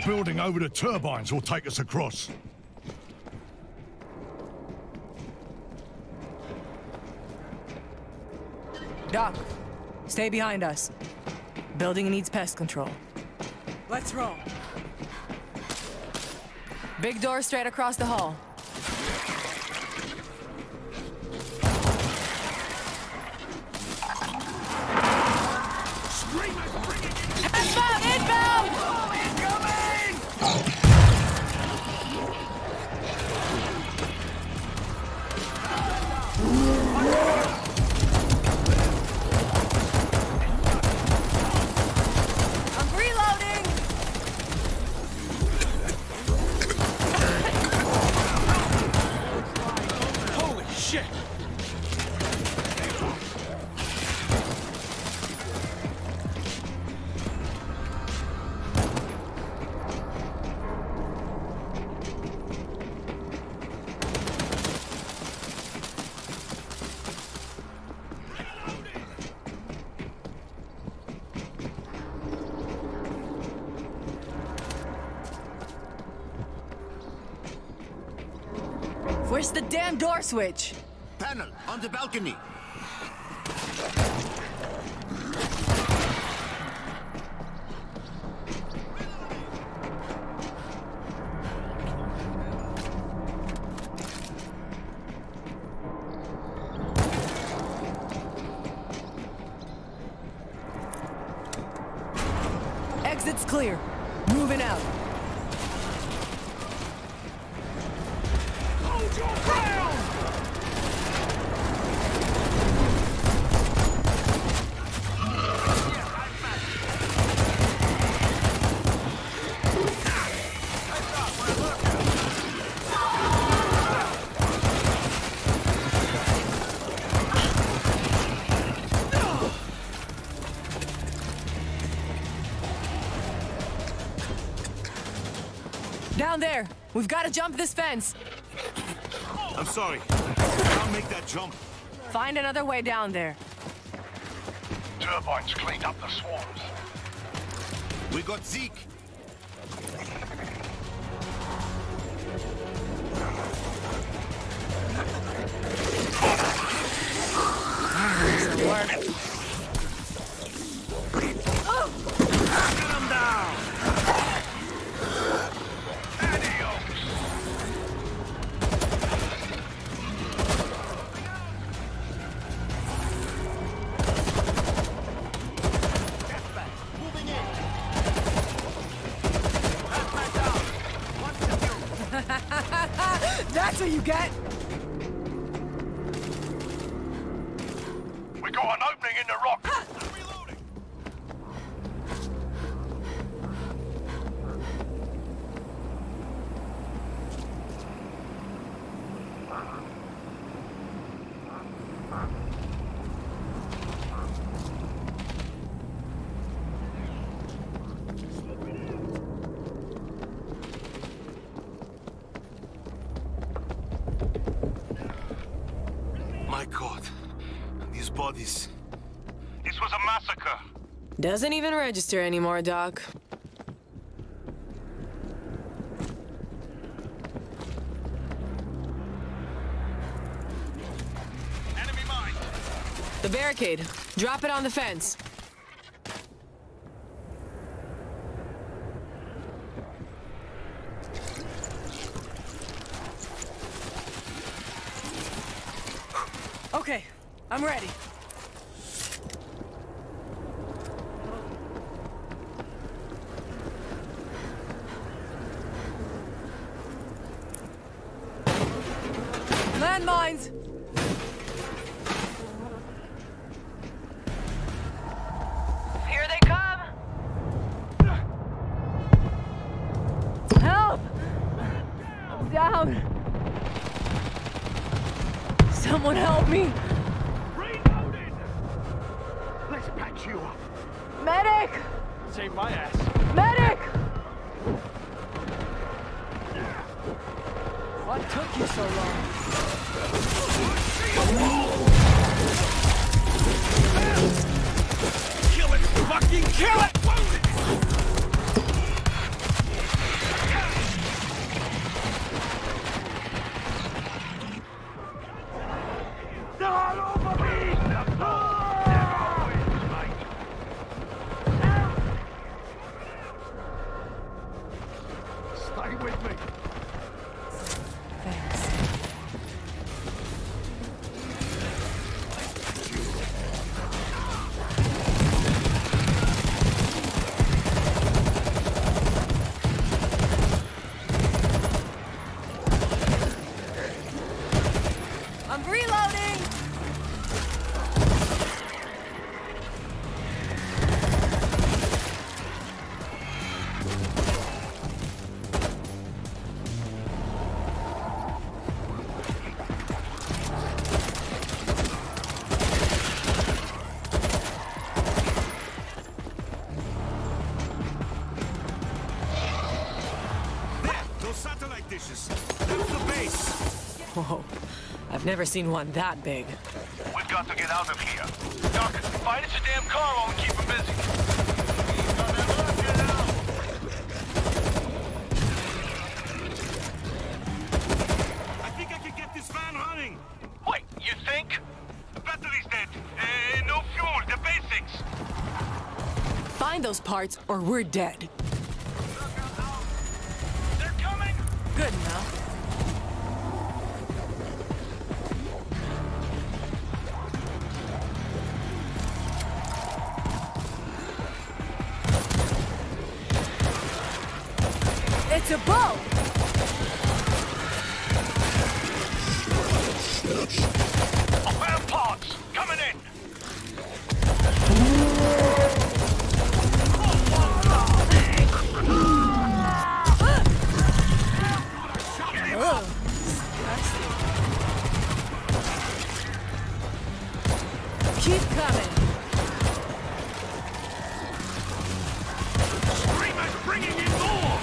building over the turbines will take us across. Doc, stay behind us. Building needs pest control. Let's roll. Big door straight across the hall. Inbound! Inbound! I'm reloading! Holy shit! Where's the damn door switch? Panel on the balcony. Exit's clear. Moving out. Hold your ground! Down there. We've got to jump this fence. I'm sorry. I'll make that jump. Find another way down there. Turbines cleaned up the swarms. We got Zeke. Get him down! That's what you get! We got an opening in the rock. My God. These bodies. This was a massacre. Doesn't even register anymore, Doc. Enemy mine! The barricade. Drop it on the fence. Okay, I'm ready. Landmines! Here they come! Help! I'm down! Someone help me! Reloading! Let's patch you up. Medic! Save my ass. Medic! What took you so long? Kill it! Fucking kill it! Stay with me. Thanks. I'm reloading! There! Those satellite dishes. That's the base. Whoa, I've never seen one that big. We've got to get out of here. Doc, find us a damn car while we keep him busy. I think I can get this van running. Wait, you think? The battery's dead. No fuel, the basics. Find those parts or we're dead. They're coming! Good enough. It's a boat! I found parts. Coming in. Ugh. Keep coming. Screamer's bringing in more.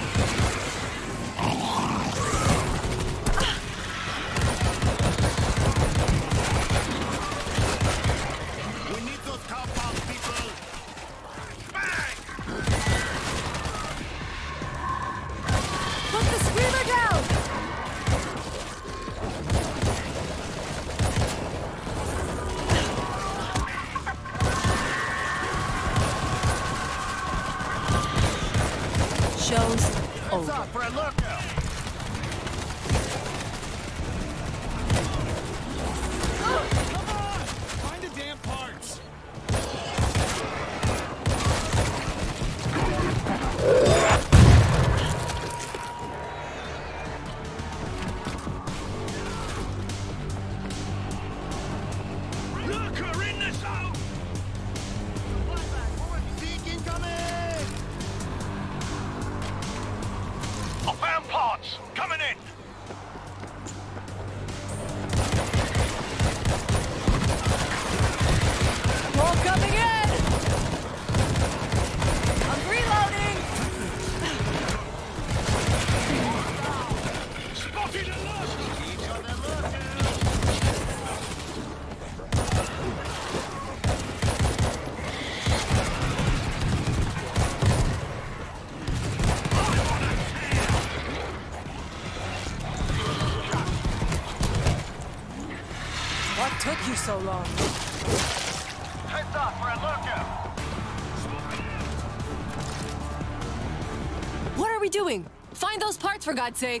We need those car parts, people. Bang! Put the screamer down! Show's over. Stop for a lookout. Come on! Find the damn parts. Lurker in the zone! Seek incoming! I found parts. Coming in. More coming in! I'm reloading! Spotted a lurker. What took you so long? Heads up for a lurker. What are we doing? Find those parts for God's sake!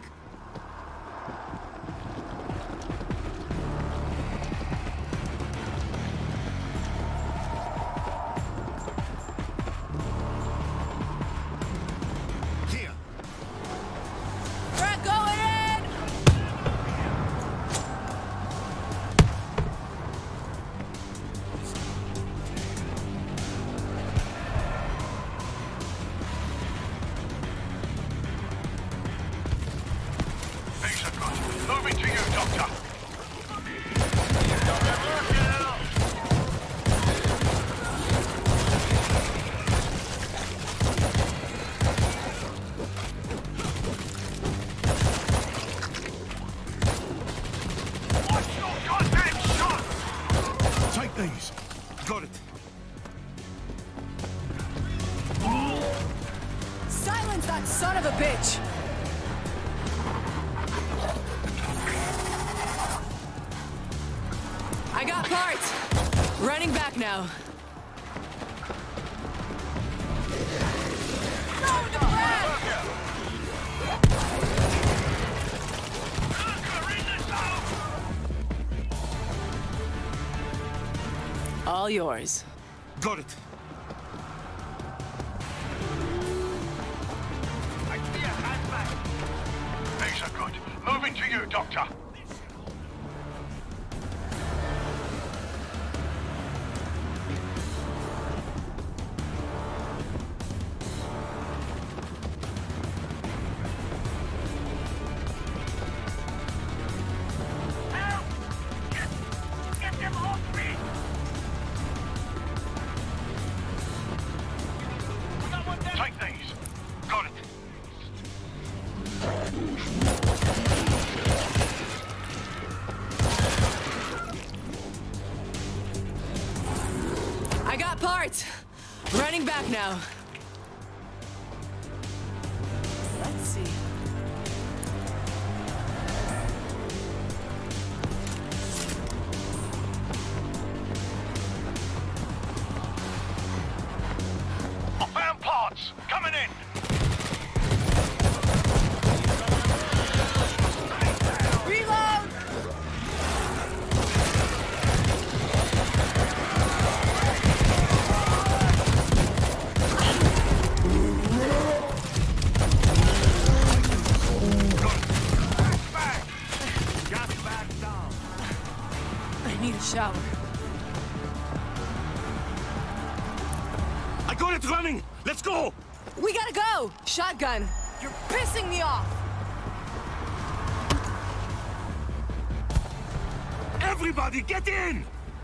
Here. We're going in! These are good. Moving to you, Doctor. What's your goddamn shot? Take these. Got it. Silence that son of a bitch! I got parts! Running back now. Load the brand! all yours. Got it. I see a handbag. These are good. Moving to you, Doctor. Help! Get them off me! We got one down. Take these. Got it. I got parts. Running back now. Let's see. Found parts. Coming in. Reload! Gas bag down. I need a shower. I got it running. Let's go. We gotta go! Shotgun! You're pissing me off! Everybody, get in.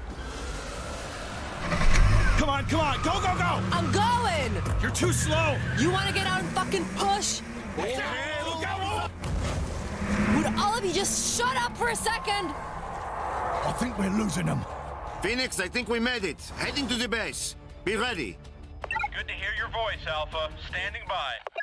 Come on, come on. Go, go, go. I'm going! You're too slow. You wanna get out and fucking push? Hey, look out. Would all of you just shut up for a second? I think we're losing them. Phoenix, I think we made it. Heading to the base. Be ready. Good to hear your voice, Alpha. Standing by.